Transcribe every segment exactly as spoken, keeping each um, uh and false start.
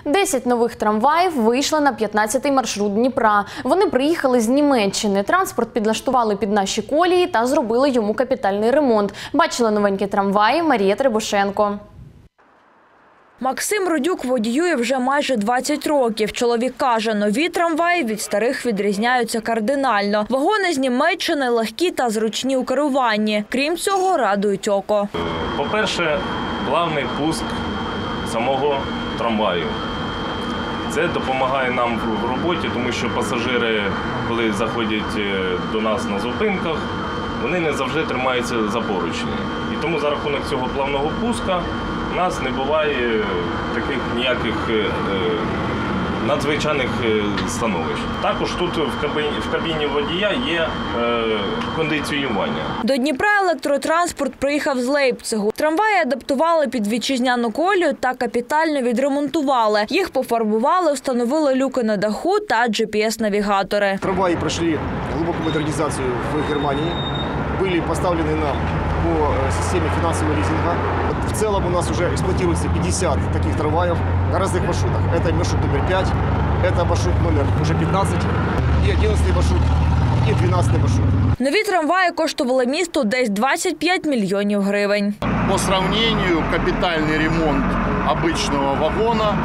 Десять нових трамваїв вийшли на п'ятнадцятий маршрут Дніпра. Вони приїхали з Німеччини. Транспорт підлаштували під наші колії та зробили йому капітальний ремонт. Бачила новенькі трамваї Марія Требушенко. Максим Рудюк водіює вже майже двадцять років. Чоловік каже, нові трамваї від старих відрізняються кардинально. Вагони з Німеччини легкі та зручні у керуванні. Крім цього, радують око. По-перше, плавний пуск самого трамваю. Це допомагає нам в роботі, тому що пасажири, коли заходять до нас на зупинках, вони не завжди тримаються за поручні. І тому за рахунок цього плавного пуска у нас не буває таких ніяких надзвичайних становищ. Також тут в кабіні, в кабіні водія є е, кондиціювання. До Дніпра електротранспорт приїхав з Лейпцигу. Трамваї адаптували під вітчизняну колію та капітально відремонтували. Їх пофарбували, встановили люки на даху та джі пі ес-навігатори. Трамваї пройшли глибоку модернізацію в Германії. Були поставлені нам по системе финансового лизинга. В целом у нас уже эксплуатируется пятьдесят таких трамваев на разных маршрутах. Это маршрут номер пять, это маршрут номер уже пятнадцать, и одиннадцатый маршрут, и двенадцатый маршрут. Нові трамваї коштували місту десь двадцять п'ять мільйонів гривень. По сравнению, капитальный ремонт обычного вагона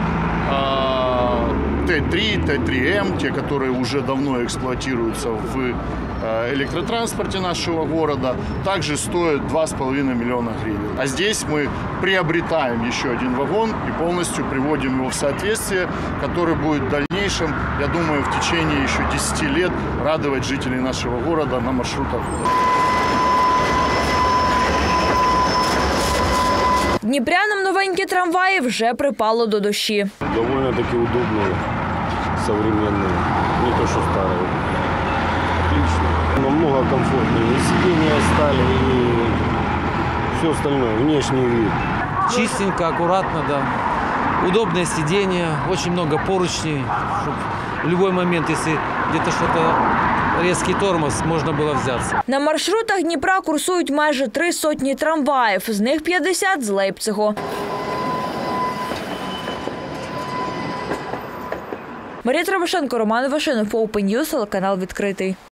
Т три, Т три М, те, которые уже давно эксплуатируются в электротранспорте нашего города, также стоит два с половиной миллиона гривен. А здесь мы приобретаем еще один вагон и полностью приводим его в соответствие, который будет в дальнейшем, я думаю, в течение еще десяти лет радовать жителей нашего города на маршрутах. Дніпрянам новенькі трамваї вже припало до душі. Довольно-таки удобные, современные, не то что старые. Отлично. Намного комфортнее. И сиденья стали, и все остальное, внешний вид. Чистенько, аккуратно, да. Удобное сиденье, очень много поручней, чтобы в любой момент, если где-то что-то резкий тормоз, можна було взятися. На маршрутах Дніпра курсують майже три сотні трамваїв, з них п'ятдесят з Лейпцигу. Марія Требушенко, Роман Вашинов, Open News, телеканал відкритий.